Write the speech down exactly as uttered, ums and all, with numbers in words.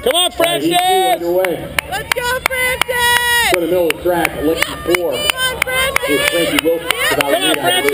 Come on, Francis! Heat two underway. Let's go, Francis! Go to middle of the track, lane four. Come on, Francis! With Frankie Wilson. Come on, Francis!